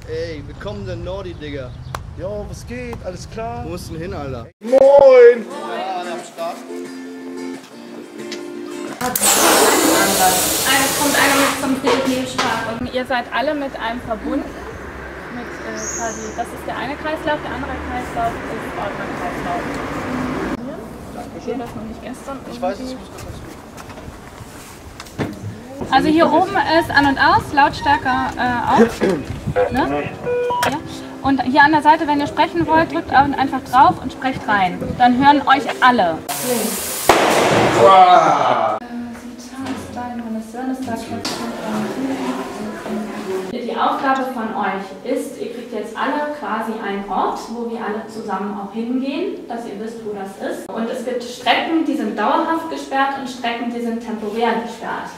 Ey, willkommen der Nordi, Digga. Jo, was geht? Alles klar? Wo musst du denn hin, Alter? Moin! Ja, alle am Start. Kommt einer mit zum Telefonierschlag und ihr seid alle mit einem Verbund. Mit quasi, das ist der eine Kreislauf, der andere Kreislauf ist Ordnerkreislauf. Hier, das noch nicht gestern. Ich weiß, ich muss kurz was. Also hier oben ist An- und Aus, Lautstärke auf. Ne? Ja. Und hier an der Seite, wenn ihr sprechen wollt, drückt einfach drauf und sprecht rein. Dann hören euch alle. Die Aufgabe von euch ist, ihr kriegt jetzt alle quasi einen Ort, wo wir alle zusammen auch hingehen, dass ihr wisst, wo das ist. Und es gibt Strecken, die sind dauerhaft gesperrt und Strecken, die sind temporär gesperrt.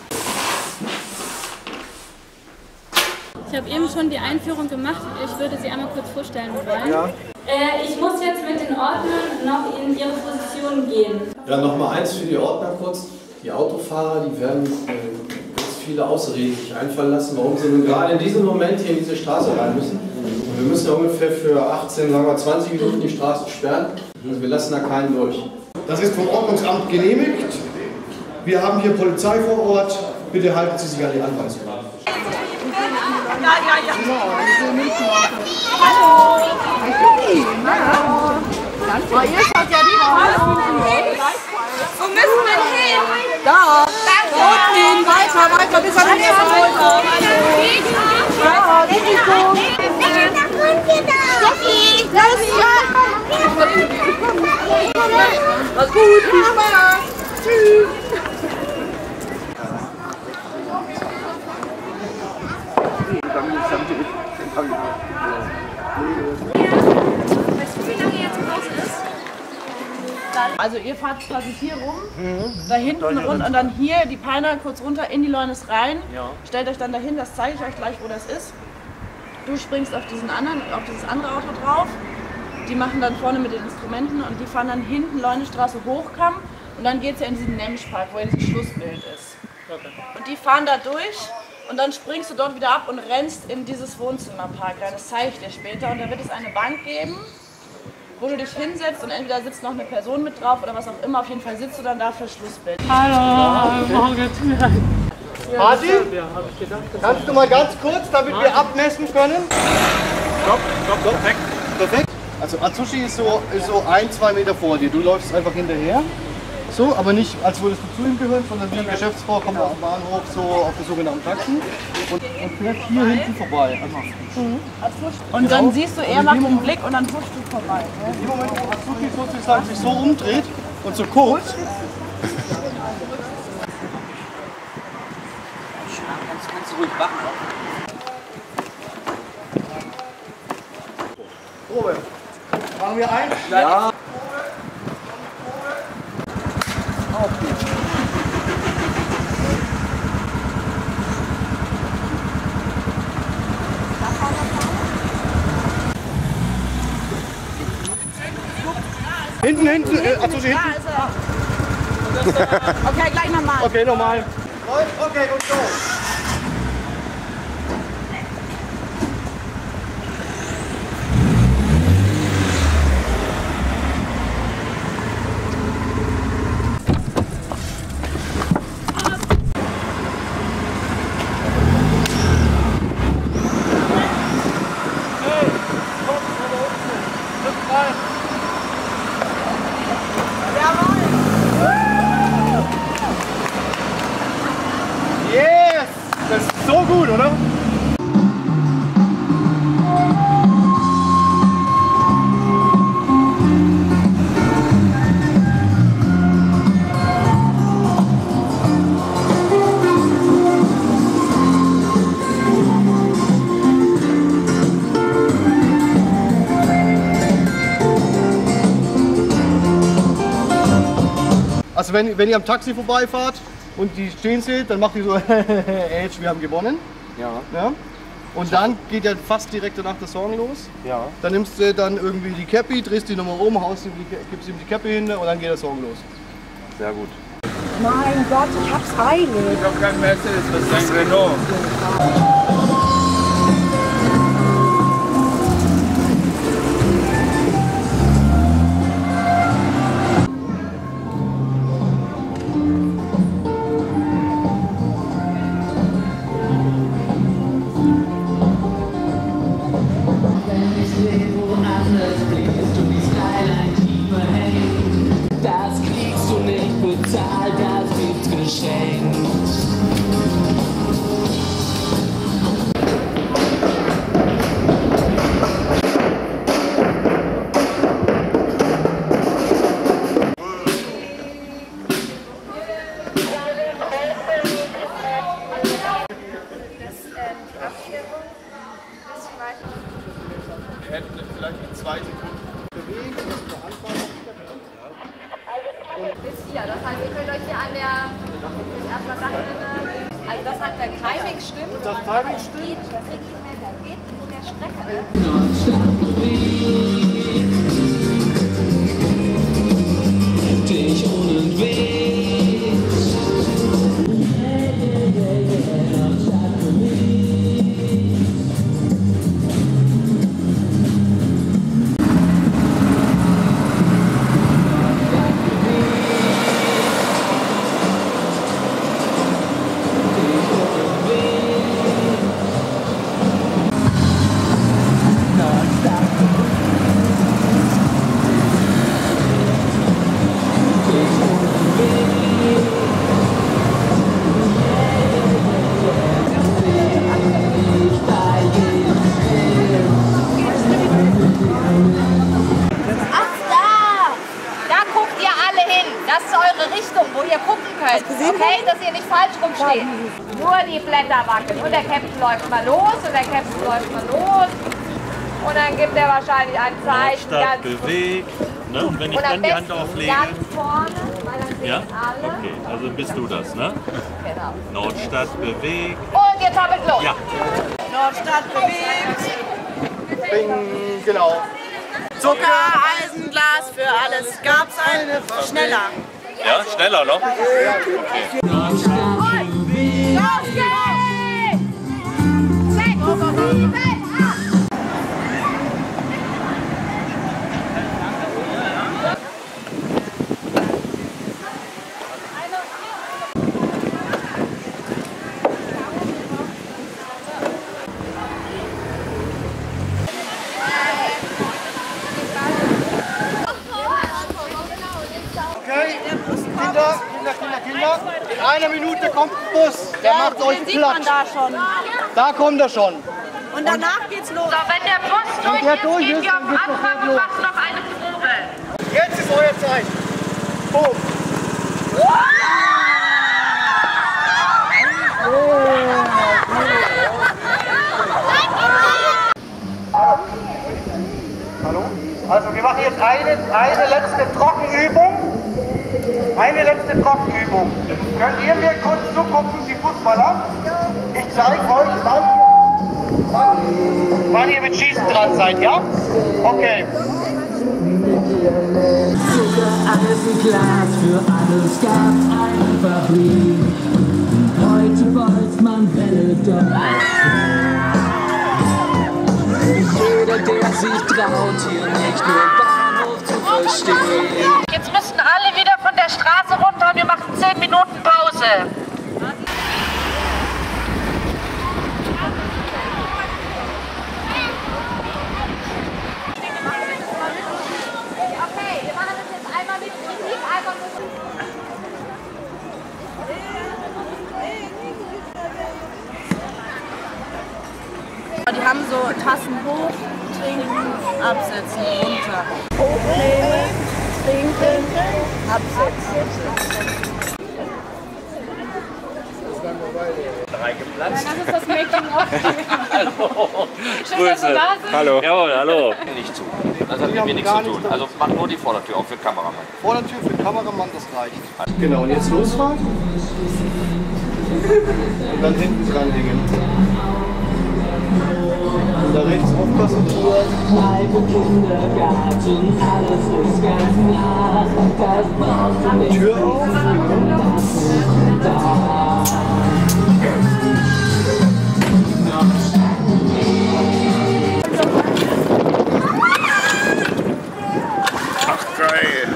Ich habe eben schon die Einführung gemacht. Ich würde sie einmal kurz vorstellen wollen. Ja. Ich muss jetzt mit den Ordnern noch in ihre Position gehen. Ja, nochmal eins für die Ordner kurz. Die Autofahrer, die werden ganz viele Ausreden sich einfallen lassen, warum sie nun gerade in diesem Moment hier in diese Straße rein müssen. Und wir müssen ja ungefähr für 18, sagen wir 20 Minuten die Straße sperren. Also wir lassen da keinen durch. Das ist vom Ordnungsamt genehmigt. Wir haben hier Polizei vor Ort. Bitte halten Sie sich an die Anweisungen. Hallo! Oh, ihr seid ja die Wo müssen wir hin? Da! Unten, weiter, bis an den nächsten Schulter. Ja, richtig gut. Steffi, lass was gut, viel Spaß. Tschüss. Weißt du, wie lange ihr jetzt Pause ist? Also ihr fahrt quasi hier rum, da hinten rund und dann hier die Peiner kurz runter in die Leunnis rein. Ja. Stellt euch dann dahin, das zeige ich euch gleich, wo das ist. Du springst auf dieses andere Auto drauf. Die machen dann vorne mit den Instrumenten und die fahren dann hinten Leunnisstraße Hochkamm und dann geht es ja in diesen Nemschpark, wo ja dieses Schlussbild ist. Okay. Und die fahren da durch. Und dann springst du dort wieder ab und rennst in dieses Wohnzimmerpark rein. Das zeige ich dir später. Und da wird es eine Bank geben, wo du dich hinsetzt und entweder sitzt noch eine Person mit drauf oder was auch immer. Auf jeden Fall sitzt du dann da für Schlussbild. Hallo, morgen. Martin, kannst du mal ganz kurz, damit wir abmessen können? Stopp, perfekt. Perfekt. Also Atsushi ist so 1-2 Meter vor dir. Du läufst einfach hinterher. So, aber nicht, als würdest du zu ihm gehören, sondern wie Geschäftsfrau kommt auf den Bahnhof, so auf der sogenannten Taxi und fährt hier hinten vorbei. Und dann siehst du, er macht einen Blick und dann huscht du vorbei. In dem Moment, wo Atsushi sozusagen sich so umdreht und so guckt, kannst du ruhig machen. Probe. Machen wir ein? Ja. Hinten, Atsushi hinten. Okay, gleich nochmal. Okay, nochmal. Okay, und go. Yes! Das ist so gut, oder? Also wenn ihr am Taxi vorbeifahrt und die stehen seht, dann macht ihr so Edge, wir haben gewonnen. Ja. Und dann geht ja fast direkt danach der Song los. Ja. Dann nimmst du dann irgendwie die Cappy, drehst die nochmal um, gibst ihm die Cappy hin und dann geht der Song los. Sehr gut. Mein Gott, ich hab's eilig. Ich hab kein Mercedes, das ist ein Renault. Händen vielleicht in 2 Sekunden bewegen. Bis hier, das heißt, ihr könnt euch hier an der erstmal dahin, also das hat der Timing stimmt. Und das Timing stimmt. Das geht in der Strecke. Dich ohne Weg. Das ist eure Richtung, wo ihr gucken könnt. Okay, dass ihr nicht falsch rumsteht. Nur die Blätter wackeln. Und der Captain läuft mal los und der Captain läuft mal los. Und dann gibt er wahrscheinlich ein Zeichen. Nordstadt bewegt. Ne? Und wenn ich dann die Hand auflege. Ganz vorne, weil dann sehen alle. Okay, also bist du das, ne? Genau. Nordstadt bewegt. Und jetzt haben wir los. Ja. Nordstadt bewegt. Bing, genau. Zucker, Eisenglas, für alles. Gab's eine schneller. Ja, schneller noch? Los Okay. geht's! 6, 7, 8. Kinder. In einer Minute kommt ein Bus. Der macht euch platt. Da schon. Da kommt er schon. Und danach geht's los. So, wenn der Bus durch ist, geht ihr am Anfang und macht noch eine Probe. Jetzt ist eure Zeit. Boom. Hallo? Also wir machen jetzt eine letzte Trockenübung. Eine letzte Trockenübung. Könnt ihr mir kurz zugucken, die Fußballer? Ich zeige euch, wann ihr mit Schießen dran seid, ja? Okay. Zucker, Eisenglas, für alles gab's eine Fabrik. Heute bolzt Bälle dort. Jeder, der sich traut, hier nicht nur Bahnhof zu verstehen. Jetzt müssen alle wieder von der Straße runter und wir machen 10 Minuten Pause. Okay, wir machen das jetzt einmal mit Musik, einfach Die haben so Tassen hoch, trinken, absetzen, runter. Hochnehmen, trinken, absetzen. Drei geplatzt. Das ist das Making-of. Hallo. Schön, dass du da bist. Hallo. Jawohl, hallo. Nicht zu. Das hat mit mir nichts zu tun. Also mach nur die Vordertür auf für den Kameramann. Vordertür für den Kameramann, das reicht. Genau, und jetzt losfahren. Und dann hinten dran hängen. Und da rechts aufpassen. Tür auf. Ach, geil.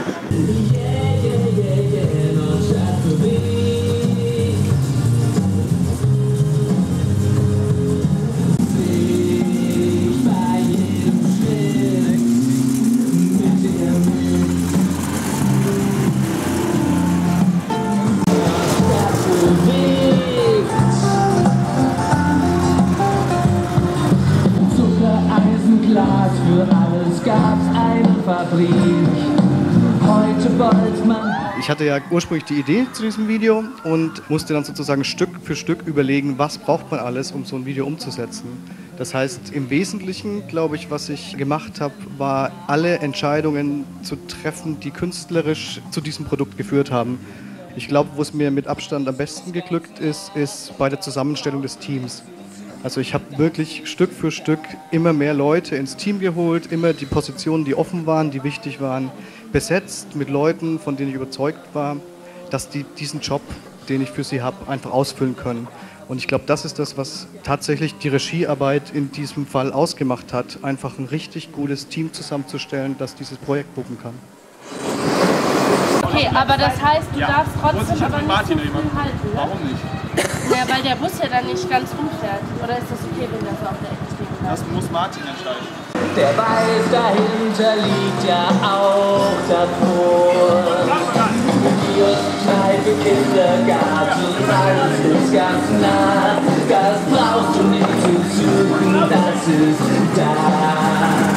Eisenglas, für alles gab's eine Fabrik. Heute bolzt man. Ich hatte ja ursprünglich die Idee zu diesem Video und musste dann sozusagen Stück für Stück überlegen, was braucht man alles, um so ein Video umzusetzen. Das heißt, im Wesentlichen, glaube ich, was ich gemacht habe, war alle Entscheidungen zu treffen, die künstlerisch zu diesem Produkt geführt haben. Ich glaube, wo es mir mit Abstand am besten geglückt ist, ist bei der Zusammenstellung des Teams. Also ich habe wirklich Stück für Stück immer mehr Leute ins Team geholt, immer die Positionen, die offen waren, die wichtig waren, besetzt mit Leuten, von denen ich überzeugt war, dass die diesen Job, den ich für sie habe, einfach ausfüllen können. Und ich glaube, das ist das, was tatsächlich die Regiearbeit in diesem Fall ausgemacht hat, einfach ein richtig gutes Team zusammenzustellen, das dieses Projekt wuppen kann. Okay, aber das heißt, du darfst trotzdem aber nicht so viel halten, ne? Warum nicht? Ja, weil der Bus ja dann nicht ganz rumfährt. Oder ist das okay, wenn das auf der Ecke stehen bleibt? Das muss Martin entscheiden. Der Wald dahinter liegt ja auch davor. Kiosk, Kneipe, Kindergarten, alles ist ganz nah. Das brauchst du nicht zu suchen, das ist da.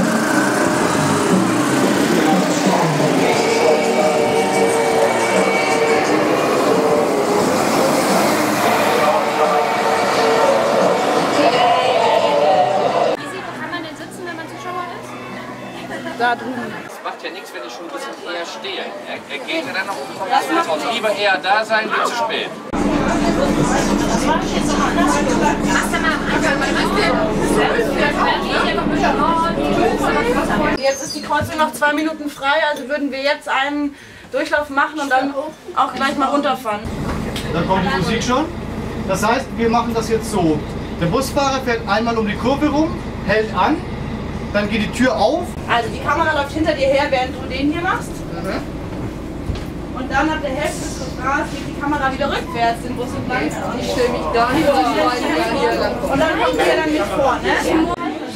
Da drüben. Das macht ja nichts, wenn ich schon ein bisschen eher stehe. Er geht ja dann noch um lieber eher da sein, wie zu spät. Jetzt ist die Kreuzung noch 2 Minuten frei, also würden wir jetzt einen Durchlauf machen und dann auch gleich mal runterfahren. Da kommt die Musik schon. Das heißt, wir machen das jetzt so. Der Busfahrer fährt einmal um die Kurve rum, hält an. Dann geht die Tür auf. Also die Kamera läuft hinter dir her, während du den hier machst. Und dann ab der Hälfte des Refrains geht die Kamera wieder rückwärts den Bus entlang. Ich stelle mich gar nicht auf die Beine. Und dann kommt ihr dann mit vor, ne?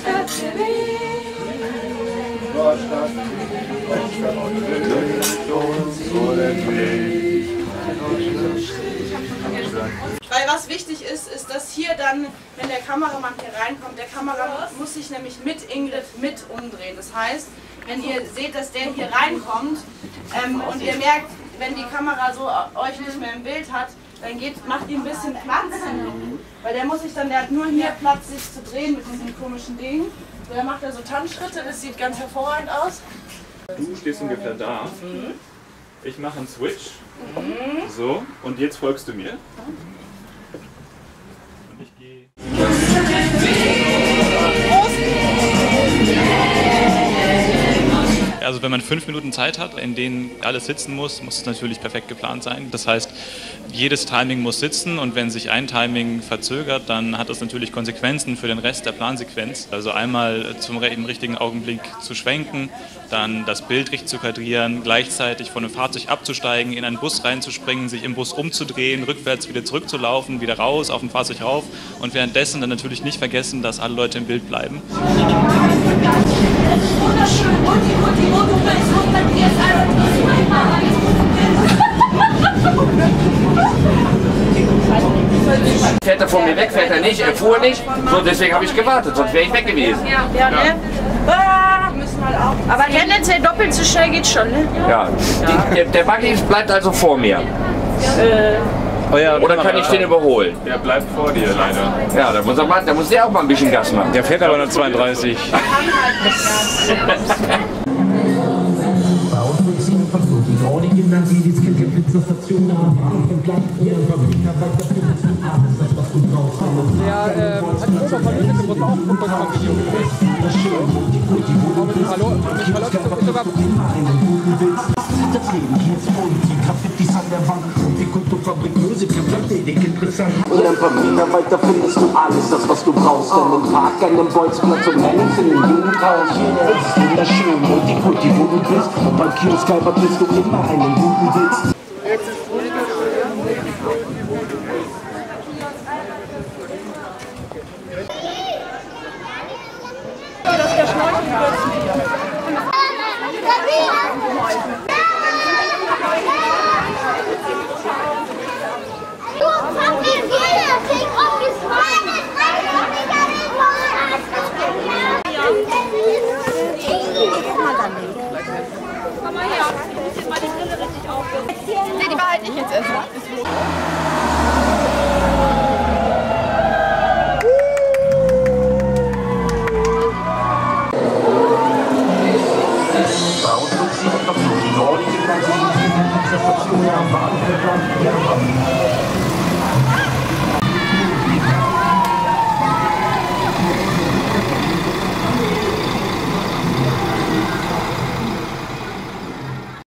Weil was wichtig ist, ist, dass hier dann, wenn der Kameramann hier reinkommt, der Kameramann muss sich nämlich mit Ingrid mit umdrehen. Das heißt, wenn ihr seht, dass der hier reinkommt und ihr merkt, wenn die Kamera so euch nicht mehr im Bild hat, dann macht ihr ein bisschen Platz. Weil der hat nur hier Platz, sich zu drehen mit diesem komischen Ding. So, dann macht er so Tanzschritte, das sieht ganz hervorragend aus. Du stehst ungefähr da. Ich mache einen Switch. So, und jetzt folgst du mir. Und ich gehe. Also wenn man 5 Minuten Zeit hat, in denen alles sitzen muss, muss es natürlich perfekt geplant sein. Das heißt, jedes Timing muss sitzen und wenn sich ein Timing verzögert, dann hat das natürlich Konsequenzen für den Rest der Plansequenz. Also einmal im richtigen Augenblick zu schwenken, dann das Bild richtig zu kadrieren, gleichzeitig von einem Fahrzeug abzusteigen, in einen Bus reinzuspringen, sich im Bus umzudrehen, rückwärts wieder zurückzulaufen, wieder raus, auf dem Fahrzeug rauf und währenddessen dann natürlich nicht vergessen, dass alle Leute im Bild bleiben. Fährt er von mir weg, fährt er nicht, er fuhr nicht, so deswegen habe ich gewartet, sonst wäre ich weg gewesen. Ja, ne? Aber tendenziell doppelt so schnell geht schon, ne? Ja, der Buggy bleibt also vor mir. Oder kann ich den überholen? Der bleibt vor dir leider. Ja, da muss der auch mal ein bisschen Gas machen. Der fährt aber nur 32. Und ein paar Meter weiter findest du alles, das was du brauchst. Einen Park, einen Bolzplatz und einen Jugendhaus. Es ist wunderschön, Multikulti, wo du bist. Und beim Kiosk bist du immer einen guten Witz.